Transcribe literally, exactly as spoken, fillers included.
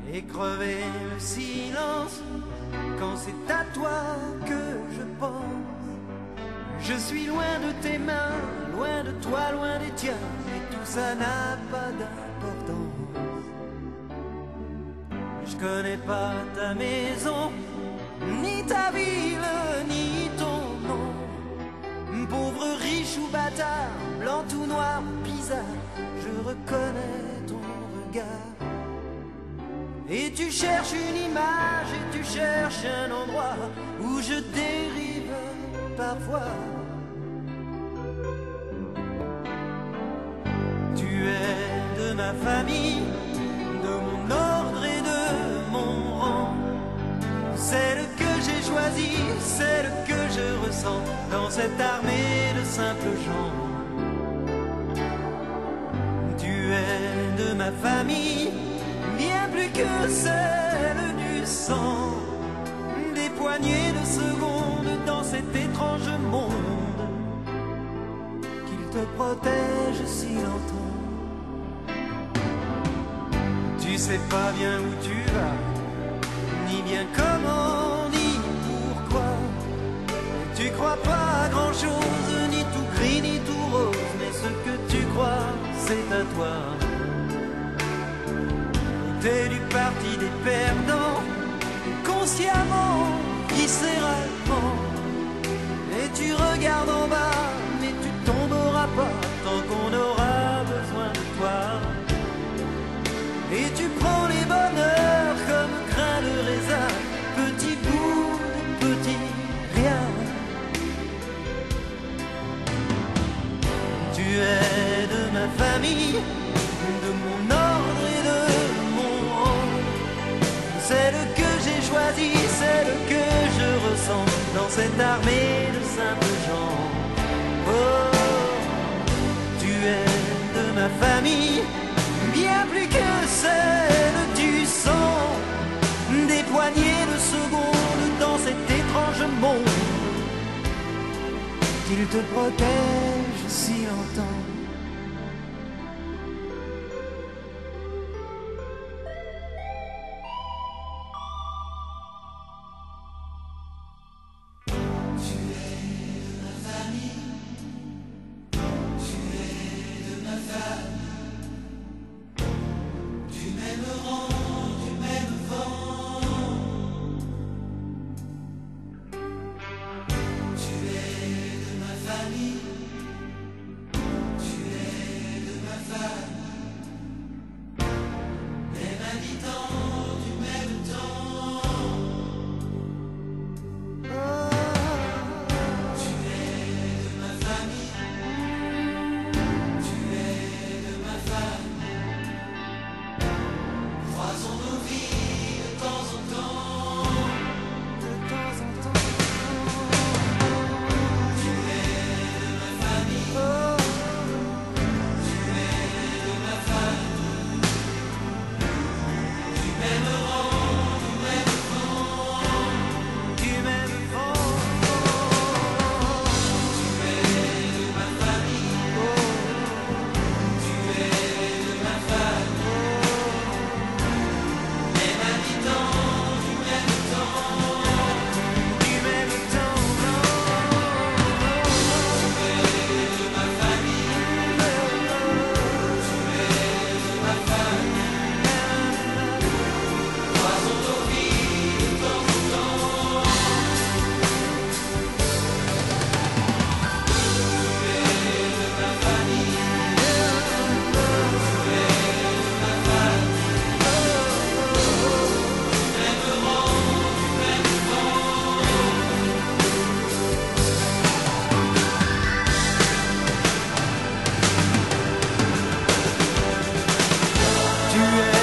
et crever le silence quand c'est à toi que je pense. Je suis loin de tes mains, loin de toi, loin des tiens, et tout ça n'a pas d'importance. Je connais pas ta maison, ni ta ville, ni ton nom. Pauvre, riche ou bâtard, blanc ou noir ou bizarre, je reconnais ton regard. Et tu cherches une image, et tu cherches un endroit où je dérive parfois. Tu es de ma famille, de mon ordre et de mon rang. Celle que j'ai choisie, celle que je ressens dans cette armée de simples gens. Tu es de ma famille, bien plus que celle du sang. Des poignées de secondes dans cet étrange monde, qu'il te protège si longtemps. Tu sais pas bien où tu vas, ni bien comment, ni pourquoi. Tu crois pas à grand chose, ni tout gris, ni tout rose, mais ce que tu crois, c'est à toi. T'es du parti des perdants, consciemment, viscéralement. Et tu regardes en bas, mais tu tomberas pas tant qu'on aura besoin de toi. Et tu prends les bonheurs comme grain de raisin, petit bout de petit rien. Tu es de ma famille, de mon ordre et de mon rang. Celle que j'ai choisie, celle que je ressens dans cette armée de simples gens. Oh, tu es de ma famille, bien plus que celle du sang. Des poignées de secondes dans cet étrange monde, qu'il te protège si longtemps. Tu es